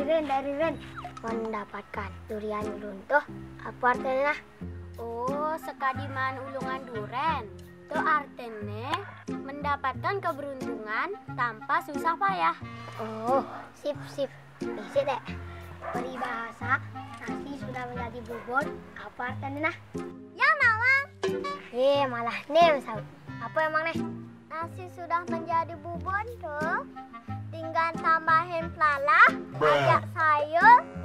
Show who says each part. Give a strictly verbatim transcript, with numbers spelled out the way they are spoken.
Speaker 1: Ren, dari Ren. Mendapatkan durian runtuh. Apa artinya?
Speaker 2: Oh, sekadiman ulungan duren. Itu artinya mendapatkan keberuntungan tanpa susah payah.
Speaker 1: Oh, sip sip. Bisa deh. Peribahasa nasi sudah menjadi bubur. Apa artinya?
Speaker 2: Ya, Mama.
Speaker 1: Eh, malah nih, Saud. Apa emang nih?
Speaker 2: Nasi sudah menjadi bubur tuh. Tinggal tambahin pelalah, ajak sayur,